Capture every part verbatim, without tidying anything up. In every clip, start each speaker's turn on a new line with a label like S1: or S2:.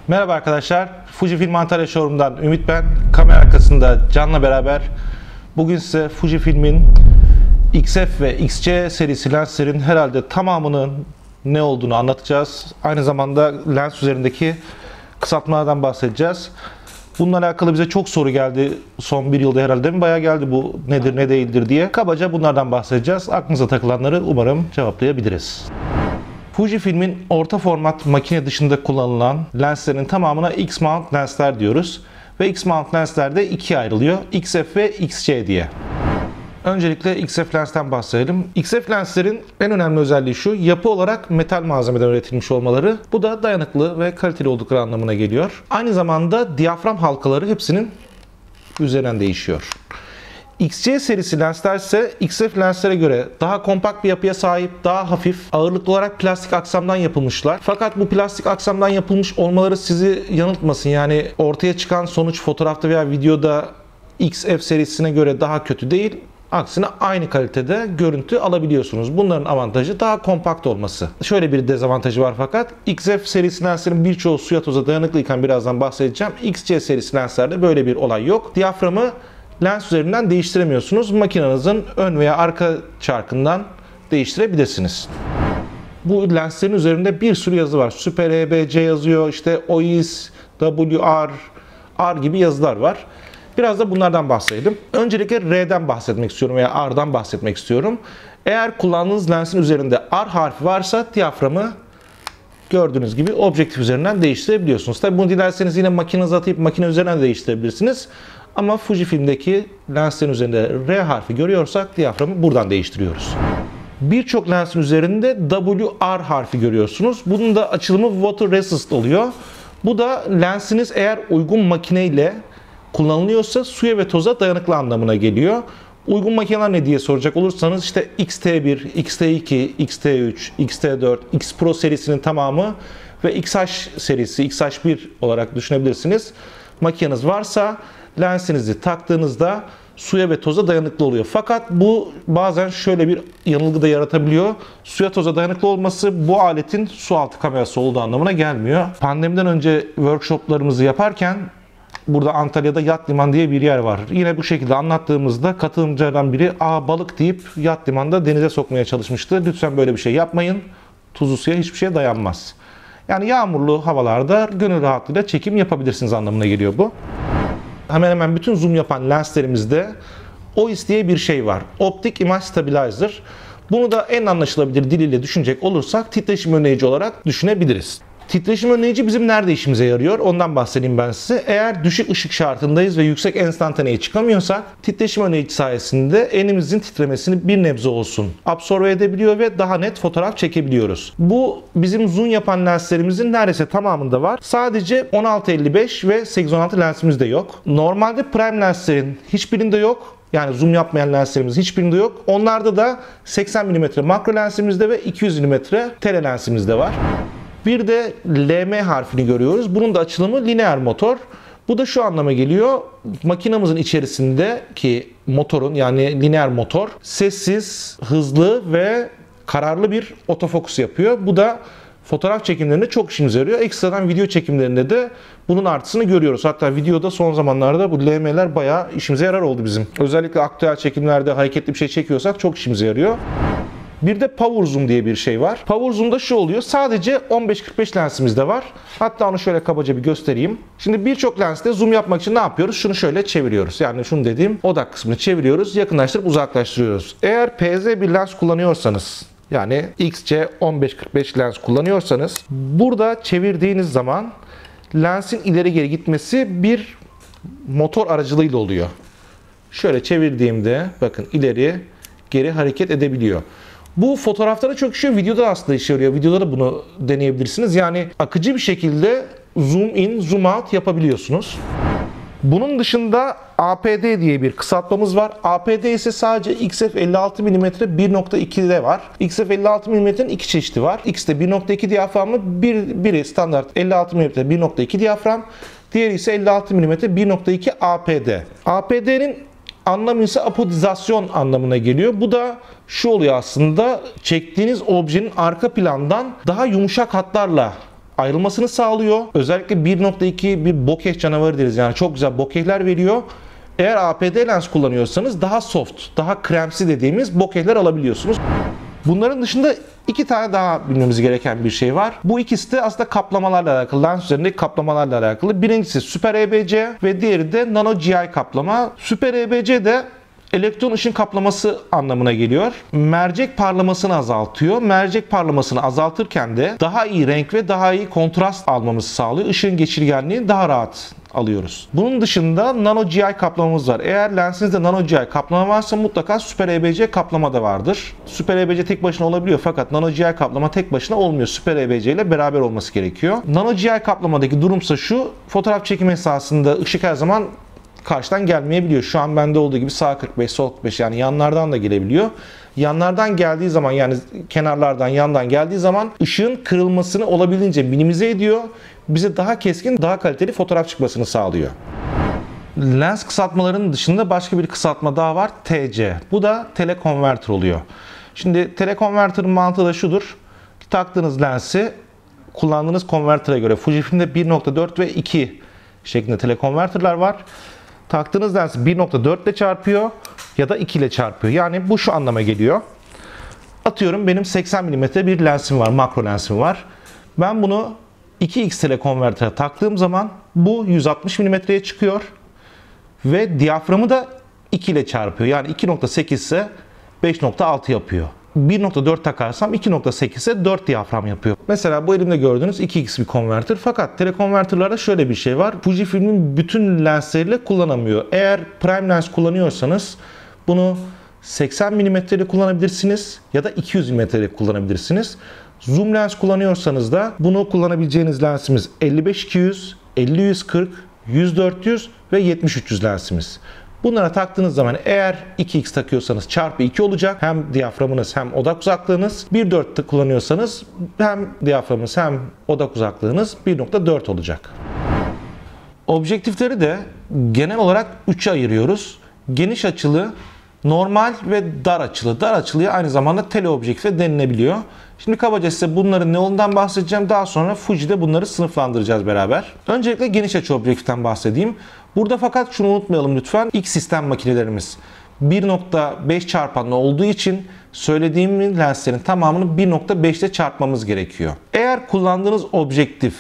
S1: Merhaba arkadaşlar, Fujifilm Antalya Showroom'dan Ümit ben. Kamera arkasında Can'la beraber bugün size Fujifilm'in X F ve X C serisi lenslerin herhalde tamamının ne olduğunu anlatacağız. Aynı zamanda lens üzerindeki kısaltmalardan bahsedeceğiz. Bununla alakalı bize çok soru geldi son bir yılda herhalde mi? Bayağı geldi bu nedir ne değildir diye. Kabaca bunlardan bahsedeceğiz. Aklınıza takılanları umarım cevaplayabiliriz. Fujifilm'in orta format makine dışında kullanılan lenslerin tamamına X-mount lensler diyoruz. Ve X-mount lensler de ikiye ayrılıyor. X F ve X C diye. Öncelikle X F lensten bahsedelim. X F lenslerin en önemli özelliği şu, yapı olarak metal malzemeden üretilmiş olmaları. Bu da dayanıklı ve kaliteli oldukları anlamına geliyor. Aynı zamanda diyafram halkaları hepsinin üzerinden değişiyor. X C serisi lensler ise X F lenslere göre daha kompakt bir yapıya sahip, daha hafif, ağırlıklı olarak plastik aksamdan yapılmışlar. Fakat bu plastik aksamdan yapılmış olmaları sizi yanıltmasın. Yani ortaya çıkan sonuç fotoğrafta veya videoda X F serisine göre daha kötü değil. Aksine aynı kalitede görüntü alabiliyorsunuz. Bunların avantajı daha kompakt olması. Şöyle bir dezavantajı var fakat X F serisi lenslerin birçoğu suya toza dayanıklıyken birazdan bahsedeceğim. X C serisi lenslerde böyle bir olay yok. Diyaframı lens üzerinden değiştiremiyorsunuz. Makinenizin ön veya arka çarkından değiştirebilirsiniz. Bu lenslerin üzerinde bir sürü yazı var. Super E B C yazıyor, işte O I S, W R, R gibi yazılar var. Biraz da bunlardan bahsedelim. Öncelikle R'den bahsetmek istiyorum veya R'dan bahsetmek istiyorum. Eğer kullandığınız lensin üzerinde R harfi varsa diyaframı gördüğünüz gibi objektif üzerinden değiştirebiliyorsunuz. Tabi bunu dilerseniz yine makinenize atıp makine üzerinden değiştirebilirsiniz. Ama Fujifilm'deki lenslerin üzerinde R harfi görüyorsak diyaframı buradan değiştiriyoruz. Birçok lensin üzerinde W R harfi görüyorsunuz. Bunun da açılımı Water Resist oluyor. Bu da lensiniz eğer uygun makineyle kullanılıyorsa suya ve toza dayanıklı anlamına geliyor. Uygun makineler ne diye soracak olursanız işte X T bir, X T iki, X T üç, X T dört, X Pro serisinin tamamı ve X H serisi, X H bir olarak düşünebilirsiniz. Makineniz varsa lensinizi taktığınızda suya ve toza dayanıklı oluyor. Fakat bu bazen şöyle bir yanılgı da yaratabiliyor. Suya toza dayanıklı olması bu aletin su altı kamerası olduğu anlamına gelmiyor. Pandemiden önce workshoplarımızı yaparken burada Antalya'da Yat Liman diye bir yer var. Yine bu şekilde anlattığımızda katılımcılardan biri "Aa, balık" deyip yat limanda denize sokmaya çalışmıştı. Lütfen böyle bir şey yapmayın. Tuzlu suya hiçbir şeye dayanmaz. Yani yağmurlu havalarda gönül rahatlığıyla çekim yapabilirsiniz anlamına geliyor bu. Hemen hemen bütün zoom yapan lenslerimizde O I S diye bir şey var. Optic Image Stabilizer. Bunu da en anlaşılabilir diliyle düşünecek olursak titreşim önleyici olarak düşünebiliriz. Titreşim önleyici bizim nerede işimize yarıyor? Ondan bahsedeyim ben size. Eğer düşük ışık şartındayız ve yüksek enstantaneye çıkamıyorsak titreşim önleyici sayesinde elimizin titremesini bir nebze olsun absorbe edebiliyor ve daha net fotoğraf çekebiliyoruz. Bu bizim zoom yapan lenslerimizin neredeyse tamamında var. Sadece on altı elli beş ve sekiz on altı lensimizde yok. Normalde prime lenslerin hiçbirinde yok. Yani zoom yapmayan lenslerimiz hiçbirinde yok. Onlarda da seksen milimetre makro lensimizde ve iki yüz milimetre tele lensimizde var. Bir de L M harfini görüyoruz. Bunun da açılımı lineer motor. Bu da şu anlama geliyor. Makinamızın içerisindeki motorun yani lineer motor sessiz, hızlı ve kararlı bir otofokus yapıyor. Bu da fotoğraf çekimlerinde çok işimize yarıyor. Ekstradan video çekimlerinde de bunun artısını görüyoruz. Hatta videoda son zamanlarda bu L M'ler bayağı işimize yarar oldu bizim. Özellikle aktüel çekimlerde hareketli bir şey çekiyorsak çok işimize yarıyor. Bir de Power Zoom diye bir şey var. Power Zoom'da şu oluyor. Sadece on beş kırk beş lensimizde var. Hatta onu şöyle kabaca bir göstereyim. Şimdi birçok lenste zoom yapmak için ne yapıyoruz? Şunu şöyle çeviriyoruz. Yani şunu dediğim odak kısmını çeviriyoruz. Yakınlaştırıp uzaklaştırıyoruz. Eğer P Z bir lens kullanıyorsanız yani X C on beş kırk beş lens kullanıyorsanız burada çevirdiğiniz zaman lensin ileri geri gitmesi bir motor aracılığıyla oluyor. Şöyle çevirdiğimde bakın ileri geri hareket edebiliyor. Bu fotoğraflara çok işiyor, videoda aslında işe yarıyor. Videoda da bunu deneyebilirsiniz. Yani akıcı bir şekilde zoom in, zoom out yapabiliyorsunuz. Bunun dışında A P D diye bir kısaltmamız var. A P D ise sadece X F elli altı milimetre bir nokta iki'de var. X F elli altı milimetre'nin iki çeşidi var. X'te bir nokta iki diyaframlı, bir, biri standart elli altı milimetre bir nokta iki diyafram. Diğeri ise elli altı milimetre bir nokta iki A P D. A P D'nin anlamı ise apodizasyon anlamına geliyor. Bu da şu oluyor aslında, çektiğiniz objenin arka plandan daha yumuşak hatlarla ayrılmasını sağlıyor. Özellikle bir nokta iki bir bokeh canavarı deriz. Yani çok güzel bokehler veriyor. Eğer A P D lens kullanıyorsanız daha soft, daha kremsi dediğimiz bokehler alabiliyorsunuz. Bunların dışında iki tane daha bilmemiz gereken bir şey var. Bu ikisi de aslında kaplamalarla alakalı, lens üzerindeki kaplamalarla alakalı. Birincisi Super E B C ve diğeri de Nano G I kaplama. Super E B C de elektron ışın kaplaması anlamına geliyor. Mercek parlamasını azaltıyor. Mercek parlamasını azaltırken de daha iyi renk ve daha iyi kontrast almamızı sağlıyor. Işığın geçirgenliğini daha rahat alıyoruz. Bunun dışında Nano G I kaplamamız var. Eğer lensinizde Nano G I kaplama varsa mutlaka Super E B C kaplama da vardır. Super E B C tek başına olabiliyor fakat Nano G I kaplama tek başına olmuyor. Super E B C ile beraber olması gerekiyor. Nano G I kaplamadaki durumsa şu: fotoğraf çekimi esnasında ışık her zaman karşıdan gelmeyebiliyor. Şu an bende olduğu gibi sağ kırk beş, sol kırk beş, yani yanlardan da gelebiliyor. Yanlardan geldiği zaman, yani kenarlardan, yandan geldiği zaman ışığın kırılmasını olabildiğince minimize ediyor. Bize daha keskin, daha kaliteli fotoğraf çıkmasını sağlıyor. Lens kısaltmalarının dışında başka bir kısaltma daha var. T C. Bu da telekonverter oluyor. Şimdi telekonverter'ın mantığı da şudur: taktığınız lensi kullandığınız konvertere göre, Fujifilm'de bir nokta dört ve iki şeklinde telekonverterler var. Taktığınız lensi bir nokta dört ile çarpıyor ya da iki ile çarpıyor. Yani bu şu anlama geliyor: atıyorum benim seksen milimetre bir lensim var, makro lensim var. Ben bunu iki x telekonvertere taktığım zaman bu yüz altmış milimetreye çıkıyor ve diyaframı da iki ile çarpıyor. Yani iki nokta sekiz ise beş nokta altı yapıyor. bir nokta dört takarsam iki nokta sekiz ise dört diyafram yapıyor. Mesela bu elimde gördüğünüz iki x bir konverter. Fakat telekonverterlerde şöyle bir şey var: Fujifilm'in bütün lensleriyle kullanamıyor. Eğer prime lens kullanıyorsanız bunu seksen milimetre ile kullanabilirsiniz ya da iki yüz milimetre ile kullanabilirsiniz. Zoom lens kullanıyorsanız da bunu kullanabileceğiniz lensimiz elli beş iki yüz, elli yüz kırk, yüz dört yüz ve yetmiş üç yüz lensimiz. Bunlara taktığınız zaman eğer iki x takıyorsanız çarpı iki olacak. Hem diyaframınız hem odak uzaklığınız. bir nokta dört kullanıyorsanız hem diyaframınız hem odak uzaklığınız bir nokta dört olacak. Objektifleri de genel olarak üçe ayırıyoruz: geniş açılı, normal ve dar açılı. Dar açılıya aynı zamanda teleobjektif denilebiliyor. Şimdi kabaca size bunların ne olduğundan bahsedeceğim. Daha sonra Fuji'de bunları sınıflandıracağız beraber. Öncelikle geniş açı objektiften bahsedeyim. Burada fakat şunu unutmayalım lütfen: X sistem makinelerimiz bir nokta beş çarpanlı olduğu için söylediğim lenslerin tamamını bir nokta beş ile çarpmamız gerekiyor. Eğer kullandığınız objektif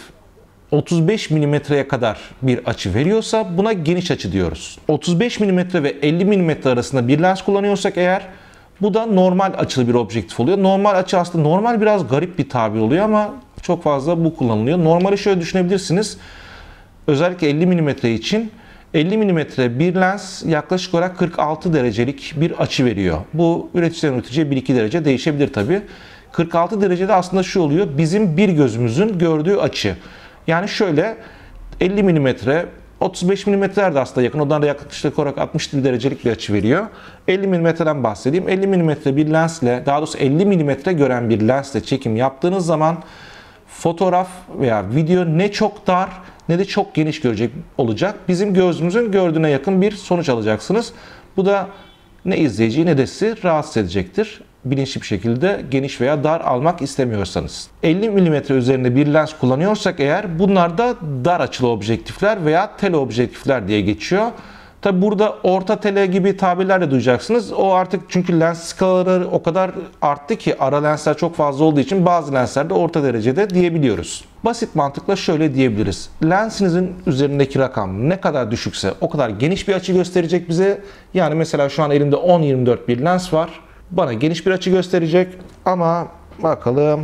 S1: otuz beş milimetreye kadar bir açı veriyorsa buna geniş açı diyoruz. otuz beş milimetre ve elli milimetre arasında bir lens kullanıyorsak eğer, bu da normal açılı bir objektif oluyor. Normal açı aslında, normal biraz garip bir tabir oluyor ama çok fazla bu kullanılıyor. Normali şöyle düşünebilirsiniz: özellikle elli milimetre için elli milimetre bir lens yaklaşık olarak kırk altı derecelik bir açı veriyor. Bu üreticiden üreticiye bir iki derece değişebilir tabi. kırk altı derecede aslında şu oluyor: bizim bir gözümüzün gördüğü açı. Yani şöyle, elli milimetre, otuz beş milimetreler de aslında yakın. Ondan da yaklaşık olarak altmış derecelik bir açı veriyor. elli milimetreden bahsedeyim. elli milimetre bir lensle, daha doğrusu elli milimetre gören bir lensle çekim yaptığınız zaman fotoğraf veya video ne çok dar ne de çok geniş görecek olacak. Bizim gözümüzün gördüğüne yakın bir sonuç alacaksınız. Bu da ne izleyiciyi ne de sizi rahatsız edecektir. Bilinçli bir şekilde geniş veya dar almak istemiyorsanız. elli milimetre üzerinde bir lens kullanıyorsak eğer, bunlar da dar açılı objektifler veya teleobjektifler diye geçiyor. Tabi burada orta tele gibi tabirler de duyacaksınız. O artık, çünkü lens skalaları o kadar arttı ki, ara lensler çok fazla olduğu için bazı lenslerde orta derecede diyebiliyoruz. Basit mantıkla şöyle diyebiliriz: lensinizin üzerindeki rakam ne kadar düşükse o kadar geniş bir açı gösterecek bize. Yani mesela şu an elimde on yirmi dört bir lens var. Bana geniş bir açı gösterecek ama bakalım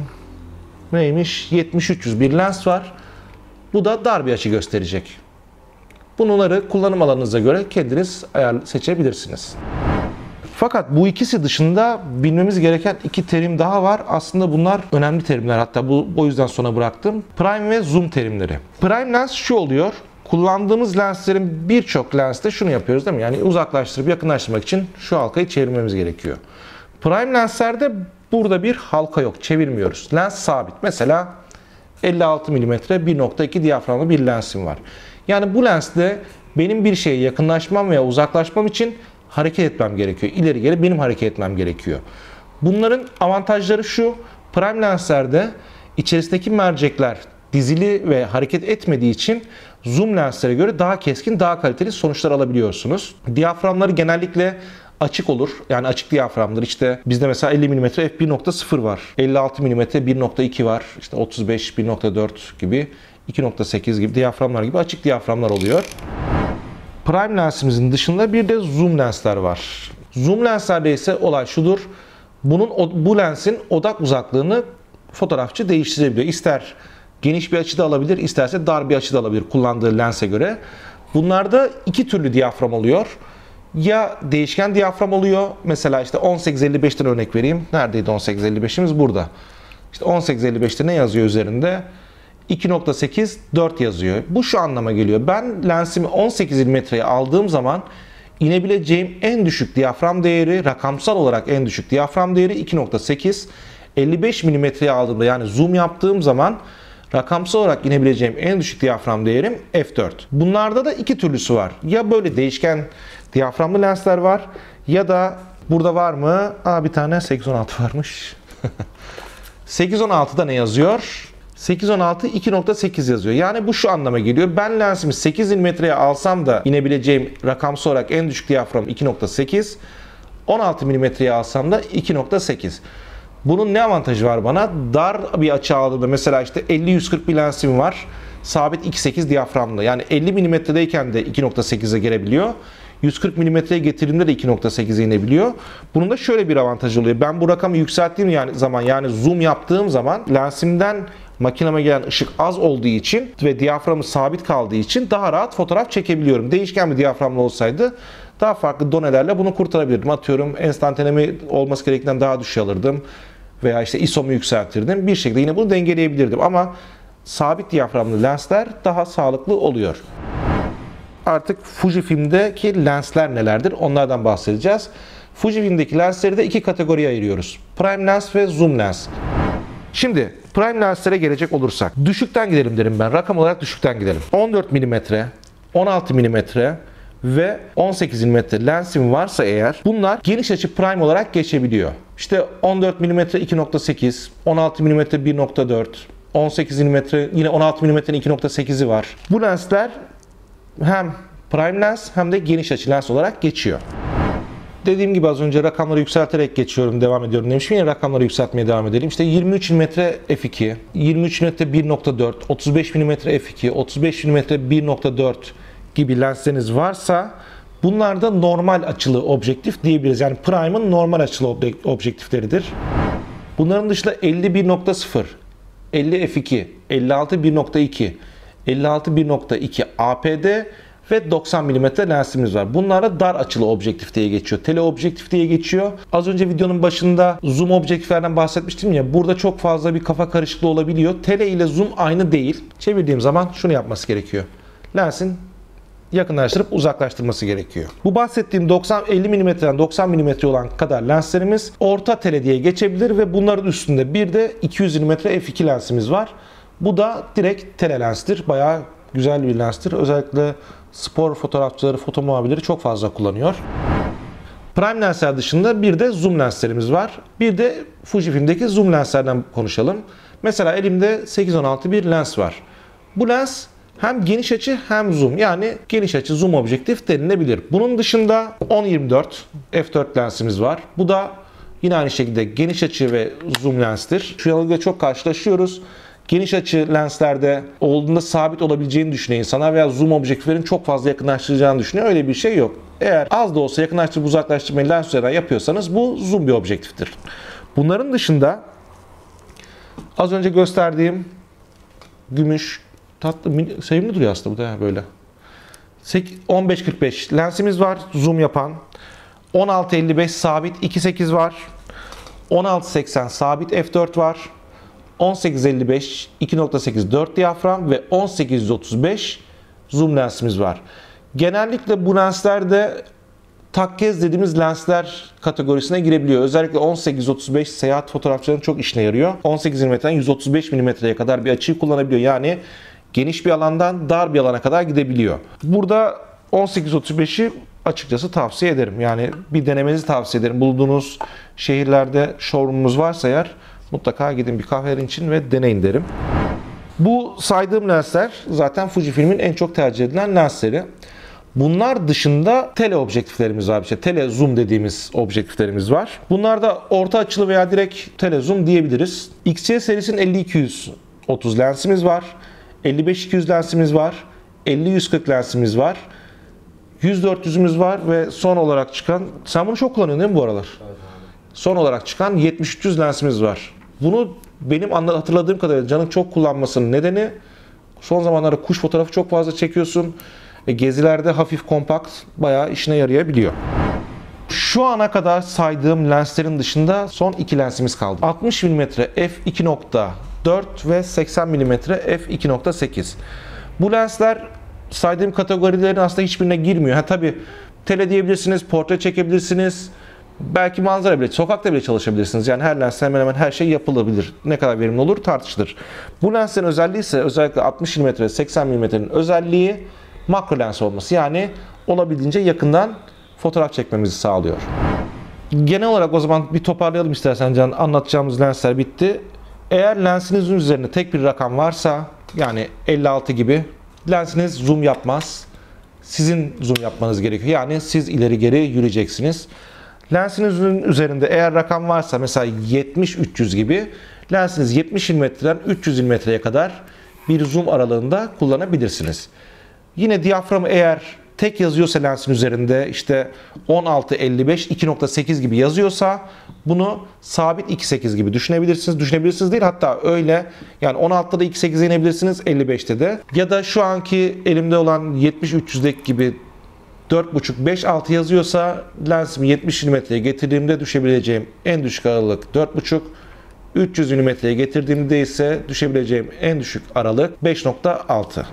S1: neymiş, yetmiş üç yüz bir lens var. Bu da dar bir açı gösterecek. Bunları kullanım alanınıza göre kendiniz ayar seçebilirsiniz. Fakat bu ikisi dışında bilmemiz gereken iki terim daha var. Aslında bunlar önemli terimler, hatta bu o yüzden sona bıraktım. Prime ve zoom terimleri. Prime lens şu oluyor: kullandığımız lenslerin birçok lenste şunu yapıyoruz değil mi? Yani uzaklaştırıp yakınlaştırmak için şu halkayı çevirmemiz gerekiyor. Prime lenslerde burada bir halka yok, çevirmiyoruz. Lens sabit. Mesela elli altı milimetre bir nokta iki diyaframlı bir lensim var. Yani bu lensle benim bir şeye yakınlaşmam veya uzaklaşmam için hareket etmem gerekiyor. İleri geri benim hareket etmem gerekiyor. Bunların avantajları şu: prime lenslerde içerisindeki mercekler dizili ve hareket etmediği için zoom lenslere göre daha keskin, daha kaliteli sonuçlar alabiliyorsunuz. Diyaframları genellikle açık olur. Yani açık diyaframdır. İşte bizde mesela elli milimetre f bir nokta sıfır var. elli altı milimetre bir nokta iki var. İşte otuz beş bir nokta dört gibi, iki nokta sekiz gibi diyaframlar gibi açık diyaframlar oluyor. Prime lensimizin dışında bir de zoom lensler var. Zoom lenslerde ise olay şudur. Bunun bu lensin odak uzaklığını fotoğrafçı değiştirebiliyor. İster geniş bir açıda alabilir, isterse dar bir açıda alabilir kullandığı lense göre. Bunlarda iki türlü diyafram oluyor. Ya değişken diyafram oluyor. Mesela işte on sekiz elli beşten örnek vereyim. Neredeydi on sekiz elli beşimiz? Burada. İşte on sekiz elli beşte ne yazıyor üzerinde? iki nokta sekiz dört yazıyor. Bu şu anlama geliyor. Ben lensimi on sekiz milimetreye aldığım zaman inebileceğim en düşük diyafram değeri, rakamsal olarak en düşük diyafram değeri iki nokta sekiz. elli beş milimetreye aldığımda, yani zoom yaptığım zaman rakamsal olarak inebileceğim en düşük diyafram değerim f dört. Bunlarda da iki türlüsü var. Ya böyle değişken diyaframlı lensler var ya da burada var mı? Aa, bir tane sekiz on altı varmış. sekiz on altıda ne yazıyor? sekiz on altı iki nokta sekiz yazıyor. Yani bu şu anlama geliyor. Ben lensimi sekiz milimetreye alsam da inebileceğim rakamsal olarak en düşük diyafram iki nokta sekiz. on altı milimetreye alsam da iki nokta sekiz. Bunun ne avantajı var bana? Dar bir açı aldığımda, mesela işte elli yüz kırk bir lensim var. Sabit iki nokta sekiz diyaframlı. Yani elli milimetredeyken de iki nokta sekize gelebiliyor. yüz kırk milimetreye getirdiğimde de iki nokta sekize inebiliyor. Bunun da şöyle bir avantajı oluyor. Ben bu rakamı yükselttiğim yani zaman, yani zoom yaptığım zaman lensimden makineme gelen ışık az olduğu için ve diyaframı sabit kaldığı için daha rahat fotoğraf çekebiliyorum. Değişken bir diyaframlı olsaydı daha farklı donelerle bunu kurtarabilirdim. Atıyorum, enstantanemi olması gerektiğinden daha düşük alırdım veya işte I S O'mu yükseltirdim. Bir şekilde yine bunu dengeleyebilirdim ama sabit diyaframlı lensler daha sağlıklı oluyor. Artık Fujifilm'deki lensler nelerdir? Onlardan bahsedeceğiz. Fujifilm'deki lensleri de iki kategoriye ayırıyoruz. Prime lens ve zoom lens. Şimdi prime lenslere gelecek olursak düşükten gidelim derim ben. Rakam olarak düşükten gidelim. on dört milimetre, on altı milimetre ve on sekiz milimetre lensim varsa eğer, bunlar geniş açı prime olarak geçebiliyor. İşte on dört milimetre iki nokta sekiz, on altı milimetre bir nokta dört, on sekiz milimetre yine on altı milimetrenin iki nokta sekizi var. Bu lensler hem prime lens hem de geniş açı lens olarak geçiyor. Dediğim gibi az önce rakamları yükselterek geçiyorum, devam ediyorum demişim. Yine rakamları yükseltmeye devam edelim. İşte yirmi üç milimetre f iki, yirmi üç milimetre bir nokta dört, otuz beş milimetre f iki, otuz beş milimetre bir nokta dört gibi lensleriniz varsa bunlar da normal açılı objektif diyebiliriz. Yani prime'ın normal açılı objektifleridir. Bunların dışında elli bir nokta sıfır, elli f iki, elli altı bir nokta iki, elli altı bir nokta iki A P D ve doksan milimetre lensimiz var. Bunlara dar açılı objektif diye geçiyor. Tele objektif diye geçiyor. Az önce videonun başında zoom objektiflerden bahsetmiştim ya. Burada çok fazla bir kafa karışıklığı olabiliyor. Tele ile zoom aynı değil. Çevirdiğim zaman şunu yapması gerekiyor. Lensin yakınlaştırıp uzaklaştırması gerekiyor. Bu bahsettiğim doksan elli milimetreden doksan milimetre olan kadar lenslerimiz orta tele diye geçebilir ve bunların üstünde bir de iki yüz milimetre f iki lensimiz var. Bu da direkt tele lenstir. Bayağı güzel bir lenstir. Özellikle spor fotoğrafçıları, foto muhabirleri çok fazla kullanıyor. Prime lensler dışında bir de zoom lenslerimiz var. Bir de Fujifilm'deki zoom lenslerden konuşalım. Mesela elimde sekiz on altı bir lens var. Bu lens hem geniş açı hem zoom, yani geniş açı zoom objektif denilebilir. Bunun dışında on yirmi dört f dört lensimiz var. Bu da yine aynı şekilde geniş açı ve zoom lenstir. Şu yanılgıyla çok karşılaşıyoruz. Geniş açı lenslerde olduğunda sabit olabileceğini düşünüyor insanlar veya zoom objektiflerin çok fazla yakınlaştıracağını düşünüyor. Öyle bir şey yok. Eğer az da olsa yakınlaştırıp uzaklaştırmayı lens üzerinden yapıyorsanız bu zoom bir objektiftir. Bunların dışında az önce gösterdiğim gümüş, tatlı, sevimli duruyor aslında bu da böyle. on beş kırk beş lensimiz var zoom yapan. on altı elli beş sabit iki nokta sekiz var. on altı seksen sabit f dört var. on sekiz elli beş iki nokta sekiz dört diyafram ve on sekiz yüz otuz beş zoom lensimiz var. Genellikle bu lenslerde takkez dediğimiz lensler kategorisine girebiliyor. Özellikle on sekiz otuz beş seyahat fotoğrafçılarının çok işine yarıyor. on sekiz milimetreden yüz otuz beş milimetreye kadar bir açıyı kullanabiliyor. Yani geniş bir alandan dar bir alana kadar gidebiliyor. Burada on sekiz otuz beşi açıkçası tavsiye ederim. Yani bir denemenizi tavsiye ederim. Bulunduğunuz şehirlerde showroom'umuz varsa eğer mutlaka gidin bir kahve için ve deneyin derim. Bu saydığım lensler zaten Fujifilm'in en çok tercih edilen lensleri. Bunlar dışında tele objektiflerimiz var. İşte tele zoom dediğimiz objektiflerimiz var. Bunlar da orta açılı veya direkt tele zoom diyebiliriz. X C serisinin elli iki yüz otuz lensimiz var. elli beş iki yüz lensimiz var. elli yüz kırk lensimiz var. yüz dört yüzümüz var ve son olarak çıkan, sen bunu çok kullanıyorsun değil mi bu aralar? Evet. Son olarak çıkan yetmiş üç yüz lensimiz var. Bunu benim hatırladığım kadarıyla Can'ın çok kullanmasının nedeni, son zamanlarda kuş fotoğrafı çok fazla çekiyorsun. E, gezilerde hafif kompakt bayağı işine yarayabiliyor. Şu ana kadar saydığım lenslerin dışında son iki lensimiz kaldı. altmış milimetre f iki nokta dört ve seksen milimetre f iki nokta sekiz. Bu lensler saydığım kategorilerin aslında hiçbirine girmiyor. Ha tabii tele diyebilirsiniz, portre çekebilirsiniz. Belki manzara bile, sokakta bile çalışabilirsiniz. Yani her lensle hemen hemen her şey yapılabilir. Ne kadar verimli olur tartışılır. Bu lenslerin özelliği ise özellikle altmış milimetre, seksen milimetrenin özelliği makro lens olması. Yani olabildiğince yakından fotoğraf çekmemizi sağlıyor. Genel olarak o zaman bir toparlayalım istersen Can. Anlatacağımız lensler bitti. Eğer lensinizin üzerinde tek bir rakam varsa, yani elli altı gibi, lensiniz zoom yapmaz. Sizin zoom yapmanız gerekiyor. Yani siz ileri geri yürüyeceksiniz. Lensinizin üzerinde eğer rakam varsa, mesela yetmiş üç yüz gibi, lensiniz yetmiş milimetreden üç yüz milimetreye kadar bir zoom aralığında kullanabilirsiniz. Yine diyaframı eğer tek yazıyorsa lensin üzerinde, işte on altı elli beş iki nokta sekiz gibi yazıyorsa, bunu sabit iki nokta sekiz gibi düşünebilirsiniz. Düşünebilirsiniz değil, hatta öyle, yani on altıda da iki nokta sekize inebilirsiniz, elli beşte de. Ya da şu anki elimde olan yetmiş üç yüzdeki gibi dört buçuk beş altı yazıyorsa, lensimi yetmiş milimetreye getirdiğimde düşebileceğim en düşük aralık dört buçuk, üç yüz milimetreye getirdiğimde ise düşebileceğim en düşük aralık beş nokta altı.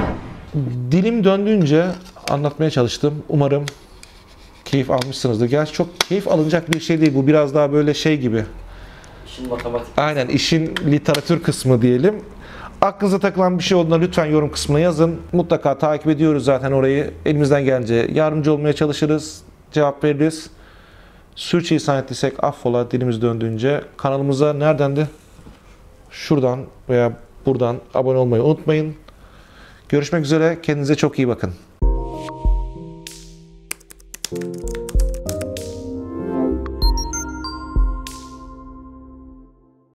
S1: Dilim döndüğünce anlatmaya çalıştım. Umarım keyif almışsınızdır. Gerçi çok keyif alınacak bir şey değil. Bu biraz daha böyle şey gibi.
S2: İşin matematik.
S1: Aynen, işin literatür kısmı diyelim. Aklınıza takılan bir şey olduğunda lütfen yorum kısmına yazın. Mutlaka takip ediyoruz zaten orayı. Elimizden gelince yardımcı olmaya çalışırız. Cevap veririz. Sürçülisan ettiysek affola, dilimiz döndüğünce. Kanalımıza nereden de? Şuradan veya buradan abone olmayı unutmayın. Görüşmek üzere. Kendinize çok iyi bakın.